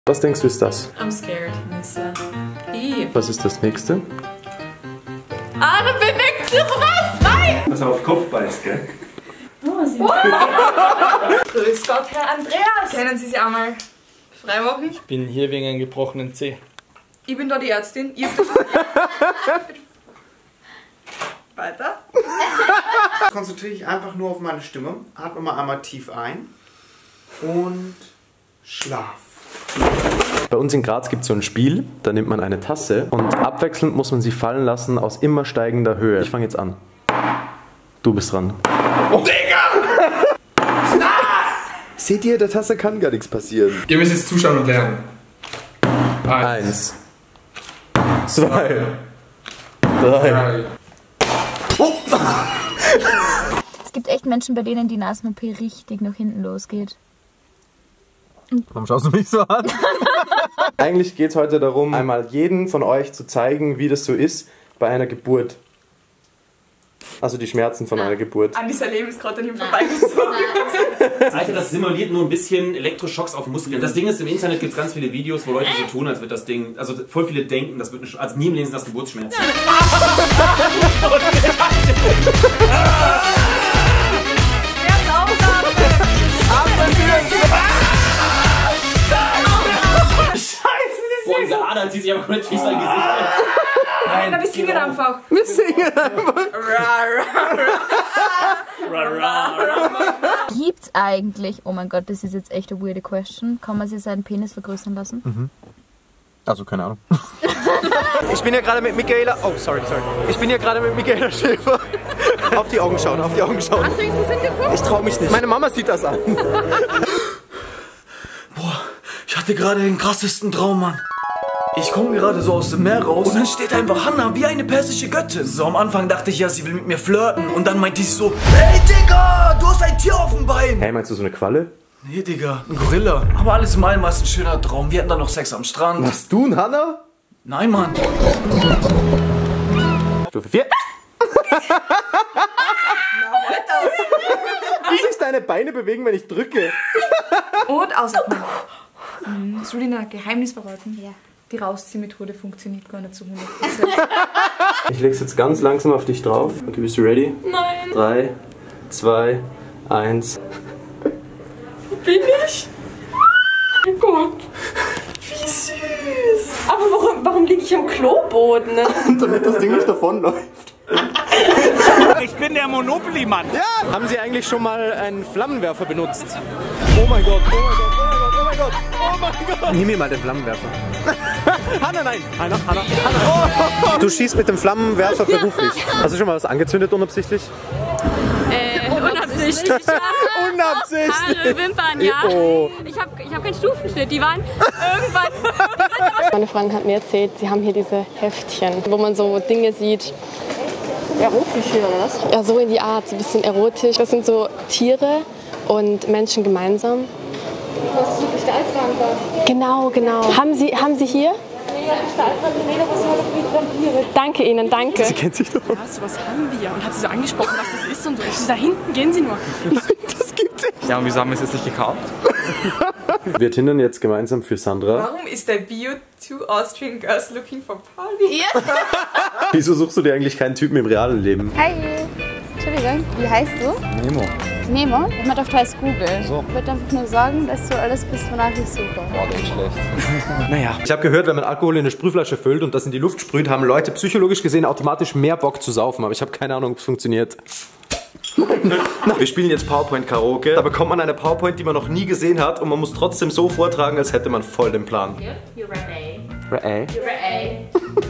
Was denkst du ist das? I'm scared. Nisse. Was ist das nächste? Ah, da bewegt sich was! Nein! Was auf Kopf beißt, gell? Grüß Gott, Herr Andreas! Können Sie sich einmal freimachen? Ich bin hier wegen einem gebrochenen Zeh. Ich bin da die Ärztin. Ich hab das schon. Weiter. Konzentriere dich einfach nur auf meine Stimme. Atme mal einmal tief ein. Und schlaf. Bei uns in Graz gibt es so ein Spiel, da nimmt man eine Tasse und abwechselnd muss man sie fallen lassen aus immer steigender Höhe. Ich fange jetzt an. Du bist dran. Oh, Digga! Seht ihr, der Tasse kann gar nichts passieren. Ihr müsst jetzt zuschauen und lernen. 1, 2, 3. Es gibt echt Menschen, bei denen die Nasen-OP richtig nach hinten losgeht. Warum schaust du mich so an? Eigentlich geht es heute darum, einmal jeden von euch zu zeigen, wie das so ist bei einer Geburt. Also die Schmerzen von einer Geburt. Anissa Leben ist gerade an ihm vorbeigezogen. Alter, das simuliert nur ein bisschen Elektroschocks auf Muskeln. Das Ding ist, im Internet gibt es ganz viele Videos, wo Leute so tun, als wird das Ding, also voll viele denken, das wird als nie im Leben sind das Geburtsschmerzen. Boah, diese Ader zieht sich aber natürlich sein Gesicht. Nein, wir singen einfach. Wir singen einfach. Gibt's eigentlich, oh mein Gott, das ist jetzt echt eine weirde question, kann man sich seinen Penis vergrößern lassen? Also keine Ahnung. Ich bin ja gerade mit Michaela. Oh, sorry. Ich bin ja gerade mit Michaela Schäfer. Auf die Augen schauen, auf die Augen schauen. Hast du wenigstens hingeguckt? Ich trau mich nicht. Meine Mama sieht das an. Boah, ich hatte gerade den krassesten Traum, Mann. Ich komme gerade so aus dem Meer raus und dann steht einfach Hannah wie eine persische Göttin. So am Anfang dachte ich ja, sie will mit mir flirten und dann meinte ich so, hey Digga, du hast ein Tier auf dem Bein. Hey, meinst du so eine Qualle? Nee, Digga, ein Gorilla. Aber alles in allem war es ein schöner Traum. Wir hatten dann noch Sex am Strand. Was, du und Hannah? Nein, Mann. Stufe 4. Wie sich deine Beine bewegen, wenn ich drücke. Und ausatmen. Soll ich ein Geheimnis verraten? Ja. Die Rausziehmethode funktioniert gar nicht zu 100%. Ich leg's jetzt ganz langsam auf dich drauf. Okay, bist du ready? Nein. 3, 2, 1. Wo bin ich? Oh Gott. Wie süß. Aber warum liege ich am Kloboden? Damit das Ding nicht davonläuft. Ich bin der Monopoly-Mann. Ja! Haben Sie eigentlich schon mal einen Flammenwerfer benutzt? Oh mein Gott, oh mein Gott, oh mein Gott, oh mein Gott, oh mein Gott. Nimm mir mal den Flammenwerfer. Hanna, nein! Hanna. Oh. Du schießt mit dem Flammenwerfer beruflich. Hast du schon mal was angezündet unabsichtlich? Unabsichtlich. Unabsichtlich! Haare, Wimpern, ja. Oh. Ich hab keinen Stufenschnitt, die waren irgendwann... Meine Freundin hat mir erzählt, sie haben hier diese Heftchen, wo man so Dinge sieht. Erotisch hier, oder was? Ja, so in die Art, so ein bisschen erotisch. Das sind so Tiere und Menschen gemeinsam. Das ist wirklich der Altranker. Genau. Haben Sie hier? Danke Ihnen, danke. Sie kennt sich doch. Ja, sowas haben wir. Und hat sie so angesprochen, was das ist und so. Ich so, da hinten gehen Sie nur. Das gibt es. Ja, und wieso haben wir es jetzt nicht gekauft? Wir tindern jetzt gemeinsam für Sandra. Warum ist der Bio two Austrian girls looking for party? Ja. Wieso suchst du dir eigentlich keinen Typen im realen Leben? Hi. Entschuldigung, wie heißt du? Nemo. Nemo? Ich möchte auf Teils Google. So. Ich würde einfach nur sagen, dass du alles bist, wonach ich suche. War nicht schlecht. Naja. Ich habe gehört, wenn man Alkohol in eine Sprühflasche füllt und das in die Luft sprüht, haben Leute psychologisch gesehen automatisch mehr Bock zu saufen. Aber ich habe keine Ahnung, ob es funktioniert. Wir spielen jetzt PowerPoint-Karaoke. Da bekommt man eine PowerPoint, die man noch nie gesehen hat und man muss trotzdem so vortragen, als hätte man voll den Plan. You ready? Ready? You ready?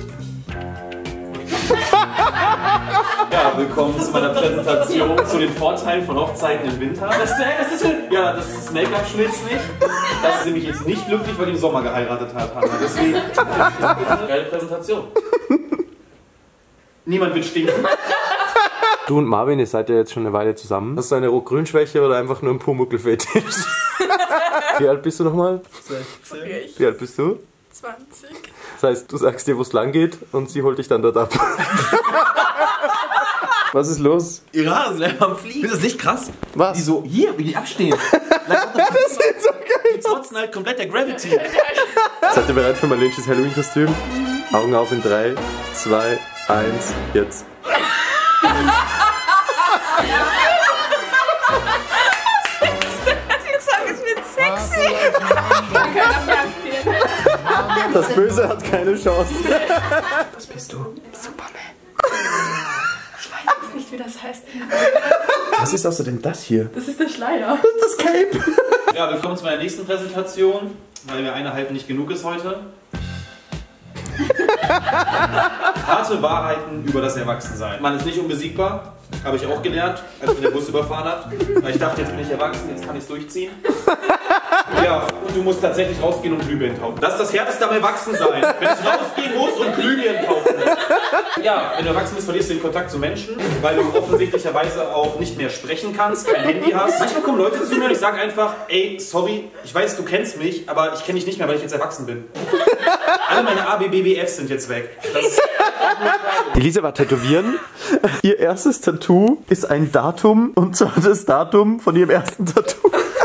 Ja, willkommen zu meiner Präsentation zu den Vorteilen von Hochzeiten im Winter. Das ist das Make-up-Schmilzt nicht. Das ist nämlich jetzt nicht glücklich, weil die im Sommer geheiratet hat, Hannah. Deswegen, geile Präsentation. Niemand wird stinken. Du und Marvin, ihr seid ja jetzt schon eine Weile zusammen. Hast du eine Rot-Grün-Schwäche oder einfach nur ein Pumuckl-Fetisch? Wie alt bist du nochmal? 16. Wie alt bist du? 20. Das heißt, du sagst dir, wo es lang geht und sie holt dich dann dort ab. Was ist los? Ihre Haare sind einfach am Fliegen. Ist das nicht krass? Was? Die so, hier, wie die abstehen. Das sieht so geil aus. ansonsten halt komplett der Gravity. Seid ihr bereit für Marlensches Halloween-Kostüm? Augen auf in 3, 2, 1, jetzt. Sexy! Das Böse hat keine Chance. Was bist du? Superman. Ich weiß jetzt nicht, wie das heißt. Was ist außerdem das hier? Das ist der Schleier. Das Cape. Ja, willkommen zu meiner nächsten Präsentation, weil mir eine halb nicht genug ist heute. Harte Wahrheiten über das Erwachsensein. Man ist nicht unbesiegbar, habe ich auch gelernt, als mich der Bus überfahren hat. Weil ich dachte, jetzt bin ich erwachsen, jetzt kann ich es durchziehen. Ja, und du musst tatsächlich rausgehen und Glühbirnen kaufen. Das ist das Härteste am Erwachsensein. Wenn ich rausgehen muss und Glühbirnen kaufen muss. Ja, wenn du erwachsen bist, verlierst du den Kontakt zu Menschen, weil du offensichtlicherweise auch nicht mehr sprechen kannst, kein Handy hast. Manchmal kommen Leute zu mir und ich sage einfach, ey, sorry, ich weiß, du kennst mich, aber ich kenne dich nicht mehr, weil ich jetzt erwachsen bin. Alle meine ABBBFs sind jetzt weg. Das ist Die Lisa war tätowieren. Ihr erstes Tattoo ist ein Datum, und zwar das Datum von ihrem ersten Tattoo.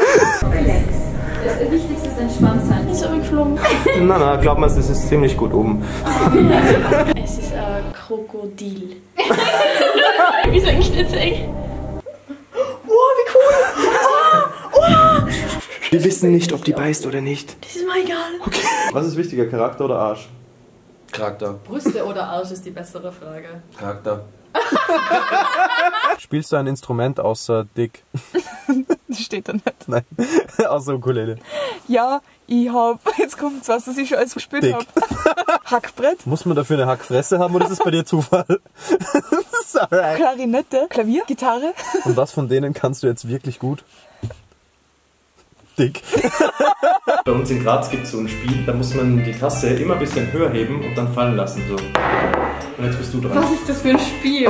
Das Wichtigste ist entspannt sein. Ist aber geflogen. Na, glaub mal, es ist ziemlich gut oben. Es ist ein Krokodil. Wie ist eigentlich jetzt ey? Oh, wie cool! Oh. Wir wissen nicht, ob die beißt oder nicht. Das ist mir egal. Okay. Was ist wichtiger, Charakter oder Arsch? Charakter. Brüste oder Arsch ist die bessere Frage. Charakter. Spielst du ein Instrument außer Dick? Das steht da nicht. Nein, außer Ukulele. Ja, ich hab, jetzt kommt's was, dass ich schon alles gespielt Dick. hab. Hackbrett, Muss man dafür eine Hackfresse haben oder ist es bei dir Zufall? Sorry. Klarinette, Klavier, Gitarre. Und was von denen kannst du jetzt wirklich gut? Dick. Bei uns in Graz gibt es so ein Spiel, da muss man die Tasse immer ein bisschen höher heben und dann fallen lassen. So. Und jetzt bist du dran. Was ist das für ein Spiel?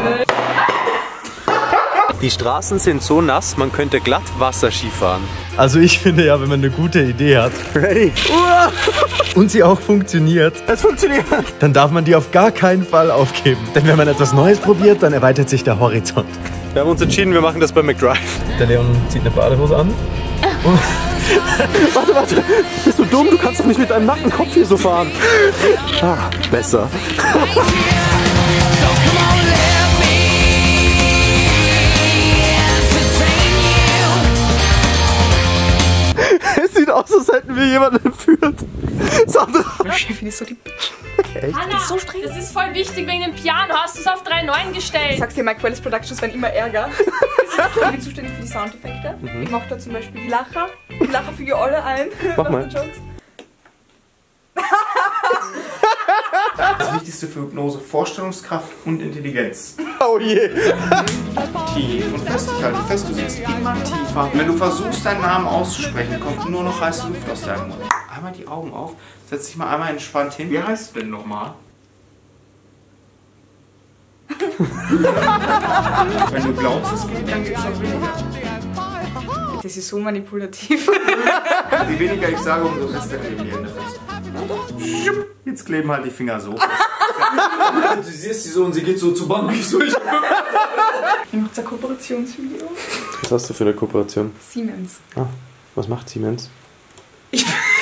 Die Straßen sind so nass, man könnte glatt Wasserski fahren. Also ich finde ja, wenn man eine gute Idee hat, ready, und sie auch funktioniert, es funktioniert, dann darf man die auf gar keinen Fall aufgeben. Denn wenn man etwas Neues probiert, dann erweitert sich der Horizont. Wir haben uns entschieden, wir machen das bei McDrive. Der Leon zieht eine Badehose an. Warte, bist du dumm? Du kannst doch nicht mit deinem nackten Kopf hier so fahren. Ah, besser. Es sieht aus, als hätten wir jemanden entführt. Sandra. Chefin ist so die Hanna, das ist so streng. Das ist voll wichtig wegen dem Piano. Hast du es auf 3,9 gestellt? Ich sag's dir, Mike Wallace Productions werden immer ärger. Ich bin zuständig für die Soundeffekte. Ich mach da zum Beispiel die Lacher. Die Lacher füge ich alle ein. Mach mal. Das Wichtigste für Hypnose: Vorstellungskraft und Intelligenz. Oh je. Tief und fest, ich halte fest, du siehst immer tiefer. Wenn du versuchst, deinen Namen auszusprechen, kommt nur noch heiße Luft aus deinem Mund. Einmal die Augen auf, setz dich mal einmal entspannt hin. Wie heißt du denn nochmal? Wenn du glaubst, es geht, dann geht's auch weniger. Das ist so manipulativ. Je weniger ich sage, umso fester kleben die Hände fest. Jetzt kleben halt die Finger so fest. Du siehst sie so und sie geht so zu Bambi. So, Ich mach ein Kooperationsvideo. Was hast du für eine Kooperation? Siemens. Ah, was macht Siemens? Die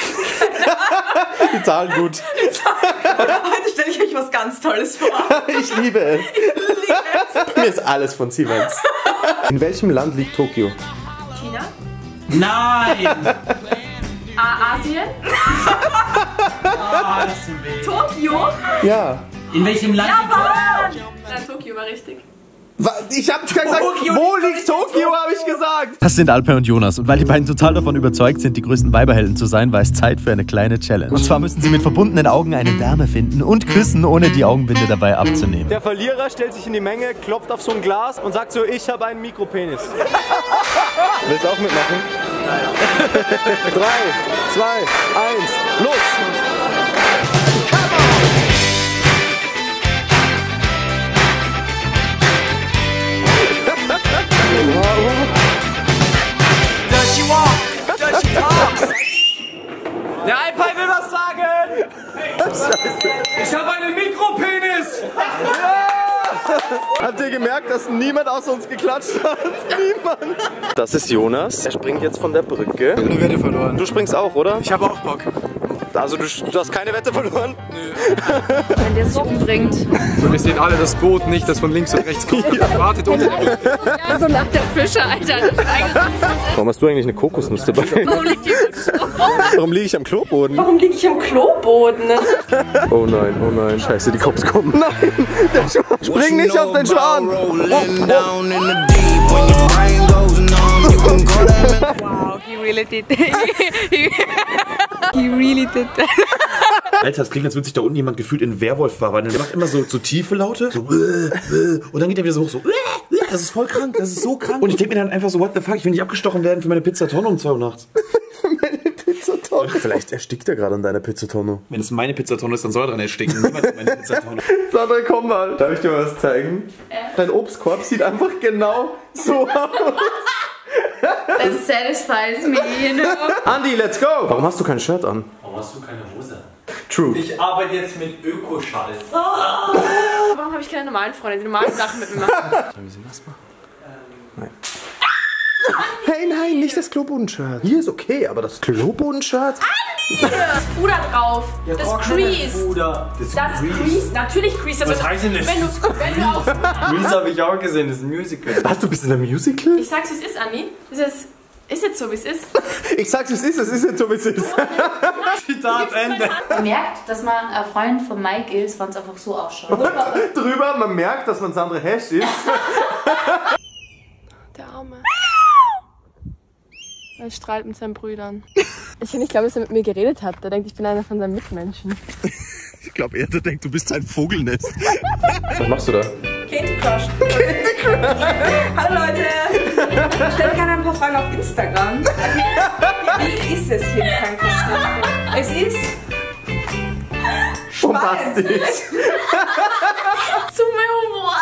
zahlen gut. Heute stelle ich euch was ganz Tolles vor. Ich liebe es. Mir ist alles von Siemens. In welchem Land liegt Tokio? China? Nein! Asien? Ah, das tut weh. Tokio? Ja. In welchem Land? Japan! Nein, Tokio war richtig. Ich hab gesagt, wo liegt Tokio, habe ich gesagt. Das sind Alper und Jonas. Und weil die beiden total davon überzeugt sind, die größten Weiberhelden zu sein, war es Zeit für eine kleine Challenge. Und zwar müssen sie mit verbundenen Augen eine Dame finden und küssen, ohne die Augenbinde dabei abzunehmen. Der Verlierer stellt sich in die Menge, klopft auf so ein Glas und sagt so, ich habe einen Mikropenis. Willst du auch mitmachen? 3, 2, 1, los! Does she walk? Does she talk? Der Alpay will was sagen! Ich habe einen Mikropenis! Habt ihr gemerkt, dass niemand außer uns geklatscht hat? Niemand. Das ist Jonas. Er springt jetzt von der Brücke. Ich habe eine Wette verloren. Du springst auch, oder? Ich habe auch Bock. Also du hast keine Wette verloren? Wenn der sich umbringt. So, wir sehen alle das Boot nicht, das von links und rechts kommt. Wartet unter der Brücke. Ja, so nach der Fische, Alter. Warum hast du eigentlich eine Kokosnuss dabei? Warum liege ich am Kloboden? Warum liege ich am Kloboden? Oh nein, scheiße, die Cops kommen. Nein, der Schwan. Spring nicht auf den Schwan! Wow, he really did. He really did that. Alter, das klingt, als würde sich da unten jemand gefühlt in Werwolf verwandeln. Der macht immer so tiefe Laute. So, und dann geht er wieder so hoch. So, das ist voll krank, das ist so krank. Und ich denke mir dann einfach so, what the fuck, ich will nicht abgestochen werden für meine Pizzatonne um 2 Uhr nachts. Für meine Pizzatonne? Vielleicht erstickt er gerade an deiner Pizzatonne. Wenn es meine Pizzatonne ist, dann soll er dran ersticken. Niemand hat meine Pizzatonne. Sandra, komm mal. Darf ich dir mal was zeigen? Dein Obstkorb sieht einfach genau so aus. That satisfies me, you know. Andi, let's go! Warum hast du kein Shirt an? Warum hast du keine Hose? True. Ich arbeite jetzt mit Ökoschall. Warum habe ich keine normalen Freunde, die normalen Sachen mit mir machen? Sollen wir sie nass machen? Nein. Hey, nein, nicht das Klobodenshirt. Hier ist okay, aber das Klobodenshirt? Das Puder drauf. Ja, das Crease. Das Crease. Natürlich Crease. Was heißt denn das? Wenn du auf... Crease habe ich auch gesehen, das ist ein Musical. Was, du bist in einem Musical? Ich sag's, wie es ist, Anni. Ist jetzt so, wie es ist. Ich sag's, wie es ist jetzt so, wie es ist. Zitat Ende. Man merkt, dass man ein Freund von Mike ist, wenn es einfach so ausschaut. Drüber, man merkt, dass man Sandra Hesch ist. Der Arme. Er strahlt mit seinen Brüdern. Ich kann nicht glauben, dass er mit mir geredet hat. Er denkt, ich bin einer von seinen Mitmenschen. Ich glaube, er denkt, du bist ein Vogelnest. Was machst du da? Candy Crush. Hallo Leute. Stellt gerne ein paar Fragen auf Instagram. Wie ist es hier in Frankreich? Es ist... Bombastisch. Zu mein Humor.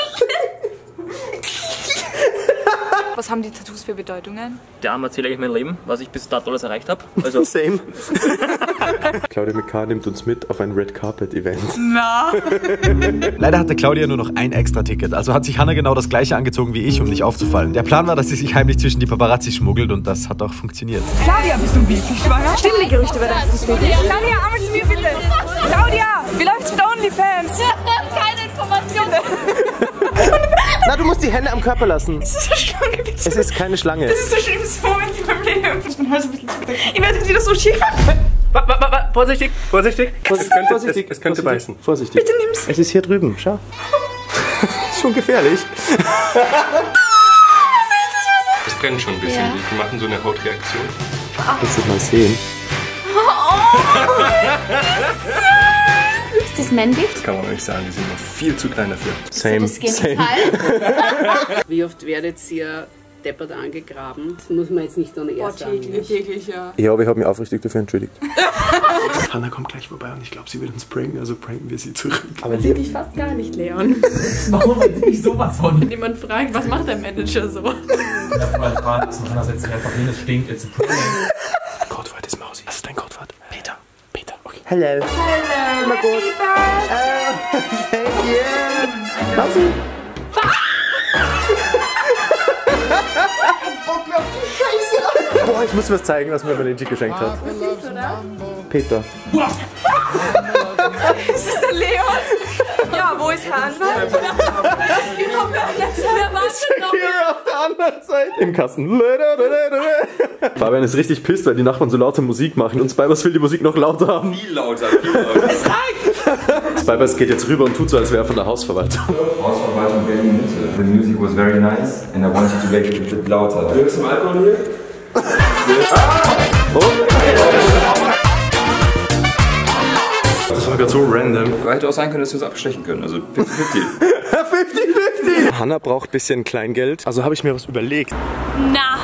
Was haben die Tattoos für Bedeutungen? Ja, erzähle ich mein Leben, was ich bis dato alles erreicht habe. Also Same. Claudia McCarr nimmt uns mit auf ein Red Carpet Event. Na. Leider hatte Claudia nur noch ein extra Ticket, also hat sich Hannah genau das gleiche angezogen wie ich, um nicht aufzufallen. Der Plan war, dass sie sich heimlich zwischen die Paparazzi schmuggelt und das hat auch funktioniert. Claudia, bist du wirklich schwanger? Stimmen die Gerüchte über dein Fußball? Claudia, einmal zu mir bitte. Claudia, wie läuft's mit OnlyFans? Keine Informationen. Na, du musst die Hände am Körper lassen. Das ist eine Schlange, bitte. Es ist keine Schlange. Das ist der schlimmste Moment in meinem Leben. Ich bin Hals ein bisschen zugedeckt. Ich werde jetzt wieder so schief. Vorsichtig, vorsichtig. Vorsichtig. Es könnte beißen. Vorsichtig. Bitte nimm's. Es ist hier drüben, schau. Ist schon gefährlich. Es brennt schon ein bisschen. Ja. Die machen so eine Hautreaktion. Willst du das mal sehen? Ist das männlich? Das kann man nicht sagen, die sind noch viel zu klein dafür. Same. Das Genital? Wie oft werdet ihr deppert angegraben? Das muss man jetzt nicht ohne erst sagen. Täglich, ja. Ja, aber ich habe mich aufrichtig dafür entschuldigt. Hannah kommt gleich vorbei und ich glaube, sie will uns pranken, also pranken wir sie zurück. Aber sehe dich fast gar nicht, Leon. warum nicht sowas von? Wenn jemand fragt, was macht der Manager so? Hannah setzt sich einfach hin, es stinkt, it's a prank. Codewort ist Mausi. Was ist dein Codewort? Peter. Peter, okay. Hello. Hello, my good. Thank you. Mausi. Boah, ich muss was zeigen, was mir Valentin geschenkt hat. Was ist das, oder? Peter. Ist das der Leon? Ja, wo ist Hannah? Wer war denn noch? Hier auf der anderen Seite. Im Kasten. Fabian ist richtig pisst, weil die Nachbarn so laute Musik machen. Und Spybers will die Musik noch lauter haben. Viel lauter, viel lauter. Es reicht! Spybers geht jetzt rüber und tut so, als wäre er von der Hausverwaltung. Hausverwaltung Berlin Mitte. The music was very nice and I wanted to make it a bit lauter. Willst du zum Alkohol hier? Das war gerade so random. Hätte auch sein können, dass wir es abstechen können. Also 50-50. 50-50. Hannah braucht ein bisschen Kleingeld. Also habe ich mir was überlegt. Na.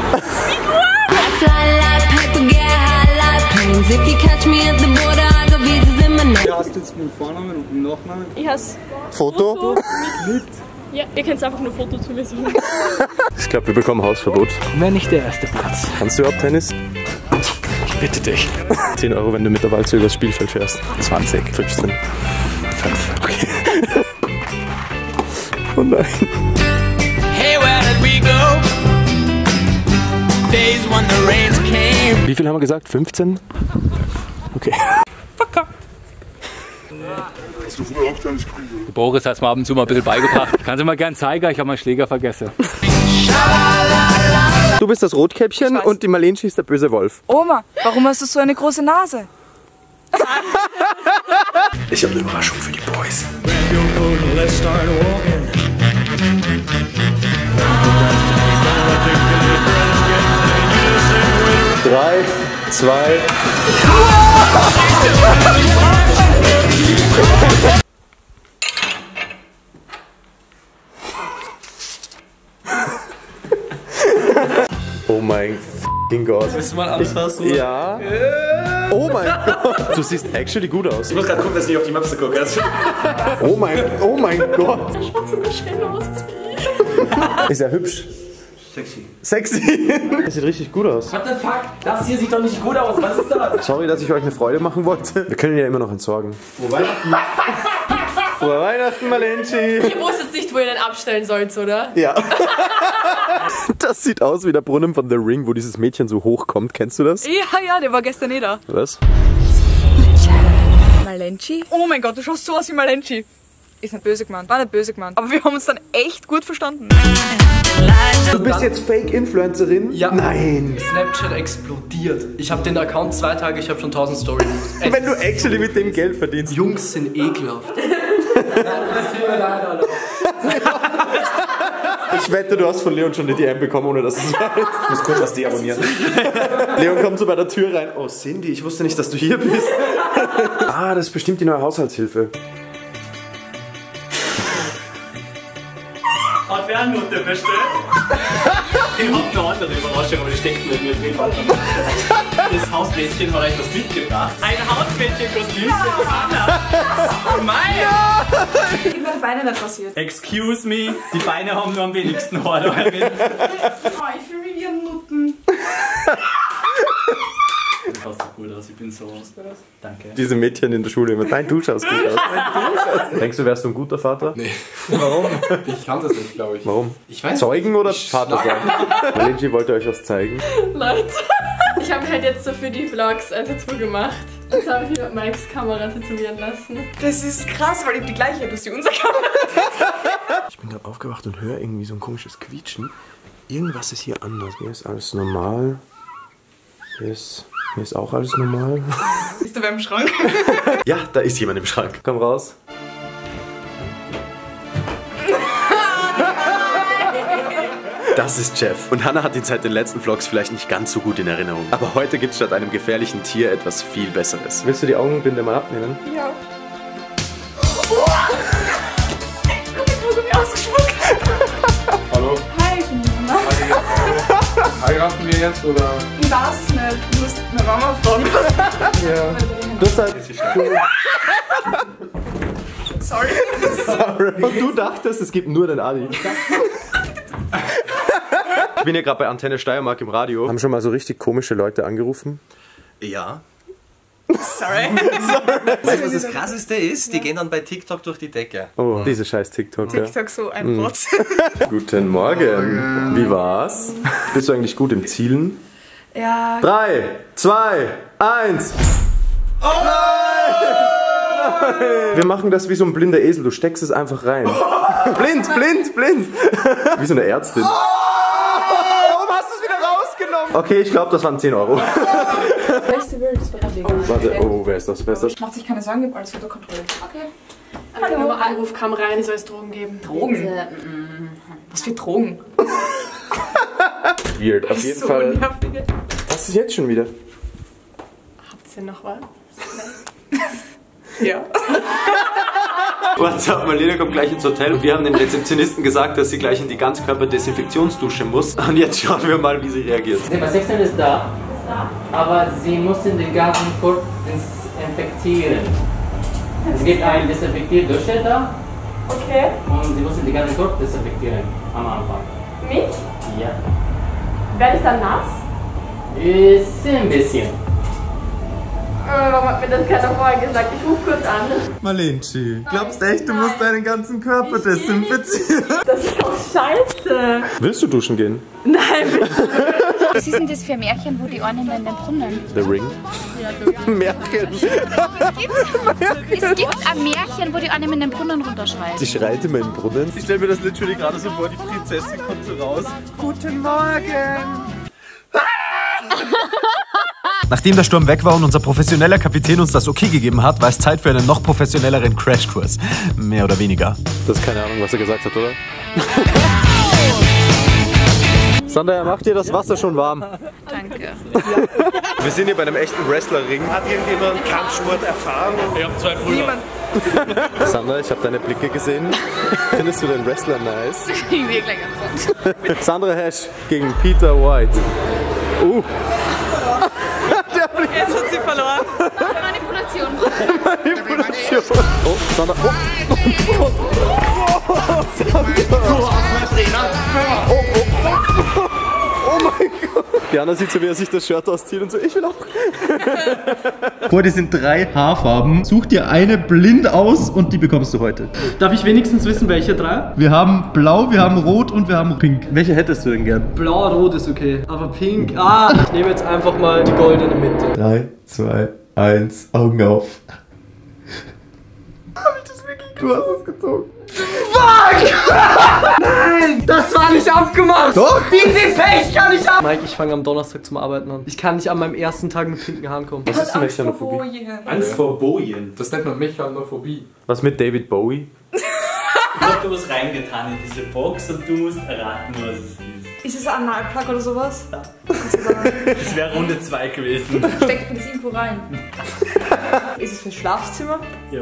Ja, hast du jetzt einen Vornamen und einen Nachnamen? Ich hasse Foto? Ja, ihr könnt einfach nur Foto zu mir sagen. Ich glaube, wir bekommen Hausverbot. Wenn nicht der erste Platz. Kannst du überhaupt Tennis? Ich bitte dich. 10 €, wenn du mit der Walze übers Spielfeld fährst. 20. 15. 5. Okay. Oh nein. Hey, where did we go? Days when the rains came. Wie viel haben wir gesagt? 15? Okay. Hast du früher auch kleines Kriege? Boris hat es mir ab und zu mal ein bisschen beigebracht. Kannst du mal gern zeigen, ich habe meinen Schläger vergessen. Du bist das Rotkäppchen und die Marlene ist der böse Wolf. Oma, warum hast du so eine große Nase? Ich habe eine Überraschung für die Boys. 3, 2. Oh mein f***ing Gott. Willst du mal anfassen? Ja. Oh mein Gott. Du siehst actually gut aus. Ich muss gerade gucken, dass ich nicht auf die Maps gucke. Oh mein Gott. Der schaut sogar schön aus wie Ist er hübsch? Sexy. Sexy. Das sieht richtig gut aus. What the fuck? Das hier sieht doch nicht gut aus. Was ist das? Sorry, dass ich euch eine Freude machen wollte. Wir können ihn ja immer noch entsorgen. Frohe Weihnachten. Frohe Weihnachten, Malenchi. Ihr wusstet nicht, wo ihr den abstellen sollt, oder? Ja. Das sieht aus wie der Brunnen von The Ring, wo dieses Mädchen so hochkommt. Kennst du das? Ja, der war gestern eh da. Was? Malenchi? Oh mein Gott, du schaust so aus wie Malenchi. Ist nicht böse gemeint, war nicht böse gemeint. Aber wir haben uns dann echt gut verstanden. Du bist jetzt Fake-Influencerin? Ja. Nein. Snapchat explodiert. Ich habe den Account 2 Tage, ich habe schon 1000 Stories. Wenn du actually mit dem Geld verdienst. Jungs sind ekelhaft. Ich wette, du hast von Leon schon eine DM bekommen, ohne dass du es weißt. Ich muss kurz was deabonnieren. Leon kommt so bei der Tür rein. Oh, Cindy, ich wusste nicht, dass du hier bist. Ah, das ist bestimmt die neue Haushaltshilfe. Hat wer eine Nutte bestellt? Ich hab eine andere Überraschung, aber die steckt mir in mir drin. Das Hausmädchen hat euch was mitgebracht. Ein Hausmädchen-Kostüm für Anna. Oh mein! Ich bin meine Beine nicht rasiert. Excuse me, die Beine haben nur am wenigsten Haar. Oh, ich fühle mich wie ein Nutten. Du schaust so gut aus, ich bin so... Danke. Diese Mädchen in der Schule immer. Nein, du schaust gut aus. Denkst du, wärst du ein guter Vater? Nee. Warum? Ich kann das nicht, glaube ich. Warum? Ich weiß Zeugen oder Vater sein? Malenchi wollte euch was zeigen. Leute, ich habe halt jetzt so für die Vlogs ein Tattoo gemacht. Das habe ich mit Mikes Kamera tätowieren lassen. Das ist krass, weil ich die gleiche habe, wie unsere Kamera. Ich bin gerade aufgewacht und höre irgendwie so ein komisches Quietschen. Irgendwas ist hier anders. Hier ist alles normal. Hier ist auch alles normal. Bist du beim Schrank? Ja, da ist jemand im Schrank. Komm raus. Das ist Jeff. Und Hannah hat ihn seit den letzten Vlogs vielleicht nicht ganz so gut in Erinnerung. Aber heute gibt es statt einem gefährlichen Tier etwas viel Besseres. Willst du die Augenbinde mal abnehmen? Ja. Guck mal, wie ausgespuckt. Hallo? Hi, ich bin Mama. Heiraten wir jetzt oder? Ich weiß es nicht. Du musst meine Mama fragen. Ja. Du hast halt... Sorry. Sorry. Und du dachtest, es gibt nur den Adi. Ich bin hier gerade bei Antenne Steiermark im Radio. Haben schon mal so richtig komische Leute angerufen? Ja. Sorry. Weißt du, was das Krasseste ist? Die gehen dann bei TikTok durch die Decke. Oh, diese scheiß TikTok. TikTok so ein Rotz. Guten Morgen. Wie war's? Bist du eigentlich gut im Zielen? Ja. 3, 2, 1. Oh nein! Wir machen das wie so ein blinder Esel. Du steckst es einfach rein. Blind. Wie so eine Ärztin. Warum hast du es wieder rausgenommen? Okay, ich glaube, das waren 10 Euro. Festival, das war Warte, oh, wer ist das? Macht sich keine Sorgen, ich habe alles unter Kontrolle. Okay. Hallo. Ein Anruf kam rein, soll es Drogen geben? Drogen? Was für Drogen? Weird, auf jeden Fall. Nervig. Was ist jetzt schon wieder? Habt ihr noch was? Ja. What's up, Marlene kommt gleich ins Hotel und wir haben den Rezeptionisten gesagt, dass sie gleich in die Ganzkörper-Desinfektionsdusche muss. Und jetzt schauen wir mal, wie sie reagiert. Die Sexton ist da, aber sie mussten den ganzen Korb desinfektieren. Es gibt eine Desinfektierdusche da. Okay. Und sie mussten den ganzen Korb desinfektieren am Anfang. Mich? Ja. Werde ich dann nass? Ist ein bisschen. Warum hat mir das keiner vorher gesagt? Ich rufe kurz an. Marlenci, glaubst echt, du musst deinen ganzen Körper desinfizieren? Das ist doch scheiße. Willst du duschen gehen? Nein, bitte. Was ist denn das für ein Märchen, wo die einen in den Brunnen? The Ring? Märchen. Es gibt ein Märchen, wo die einen in den Brunnen runterschreien. Sie schreit immer in den Brunnen. Ich stelle mir das literally gerade so vor, die Prinzessin kommt so raus. Guten Morgen. Nachdem der Sturm weg war und unser professioneller Kapitän uns das okay gegeben hat, war es Zeit für einen noch professionelleren Crashkurs. Mehr oder weniger. Das ist keine Ahnung, was er gesagt hat, oder? Sandra, macht dir das Wasser schon warm? Danke. Wir sind hier bei einem echten Wrestlerring. Hat irgendjemand Kampfsport erfahren? Ich hab 2 Brüder. Sandra, ich habe deine Blicke gesehen. Findest du den Wrestler nice? Ich will gleich ganz Sandra Hash gegen Peter White. Jetzt hat sie verloren. Manipulation. Manipulation. Oh, Sandra. Oh mein Gott. Diana sieht so, wie er sich das Shirt auszieht und so, ich will auch. Heute sind 3 Haarfarben. Such dir eine blind aus und die bekommst du heute. Darf ich wenigstens wissen, welche 3? Wir haben blau, wir haben rot und wir haben pink. Welche hättest du denn gern? Blau-rot ist okay, aber pink. Ich nehme jetzt einfach mal die goldene Mitte. 3, 2, 1, Augen auf. Du hast es gezogen. Fuck! Nein! Das war nicht abgemacht! Doch! Wie viel Pech kann ich haben? Mike, ich fange am Donnerstag zum Arbeiten an. Ich kann nicht an meinem ersten Tag mit pinken Haaren kommen. Was ist denn Mechanophobie? Angst vor Bojen. Das nennt man Mechanophobie. Was mit David Bowie? Ich hab da was reingetan in diese Box und du musst erraten, was es ist. Ist es ein Analplug oder sowas? Ja. Das wäre Runde 2 gewesen. Steckt man das irgendwo rein? Ist es fürs Schlafzimmer? Ja.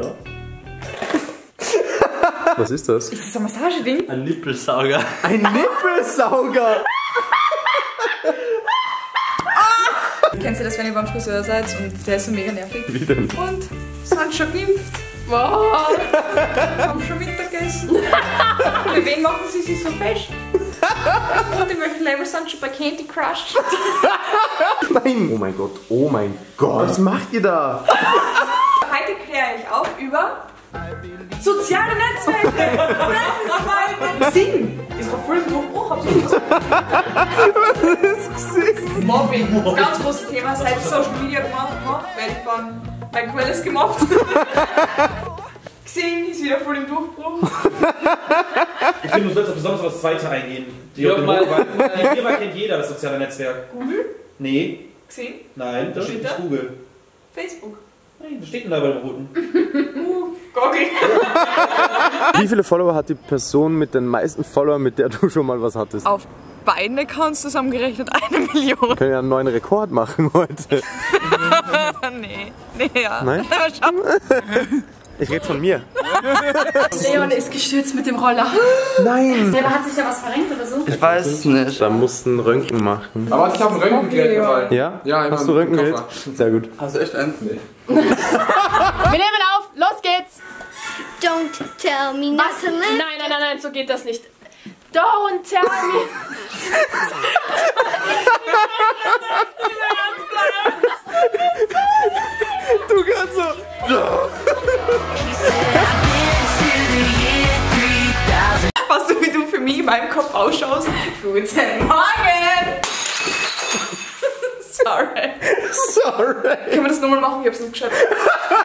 Was ist das? Ist das ein Massageding? Ein Nippelsauger. Ein Nippelsauger! Kennst du das, wenn ihr beim Friseur seid und der ist so mega nervig? Wie denn? Und sind schon geimpft. Wow! Haben schon Mittagessen. Für wen machen sie sich so fest? Und in welchem Level sind schon bei Candy Crush? Nein! Oh mein Gott, oh mein Gott! Was macht ihr da? Heute kläre ich auf über soziale Netzwerke! Das ist mein Sinn! Ist doch voll so hoch, habt ihr nicht gesagt? Was ist Mobbing! Ganz großes Thema, seit Social Media gemacht, werde ich von Mike Wallace gemobbt. Xing ist wieder voll im Durchbruch. Ich finde, du sollst besonders auf das zweite eingehen. Die Firma kennt jeder, das soziale Netzwerk. Google? Nee. Xing? Nein, da steht nicht Google. Facebook? Nein, was steht denn da bei dem roten? Goggle. Wie viele Follower hat die Person mit den meisten Followern, mit der du schon mal was hattest? Auf beiden Accounts zusammengerechnet 1 Million. Wir können ja einen neuen Rekord machen heute. Nee, ja. Nein? Ich rede von mir. Leon ist gestürzt mit dem Roller. Nein! Selber hat sich da was verrenkt oder so? Ich weiß es nicht. Da mussten Röntgen machen. Aber ich habe ein Röntgengerät dabei. Ja? Ja, hast du Röntgengerät? Sehr gut. Hast du echt einen? Nee. Wir nehmen auf, los geht's! Don't tell me not to live. Nein, so geht das nicht. Don't tell me. Du kannst so. Was du, wie du für mich in meinem Kopf ausschaust. Guten Morgen! Sorry. Sorry. Können wir das nochmal machen? Ich hab's nicht geschafft.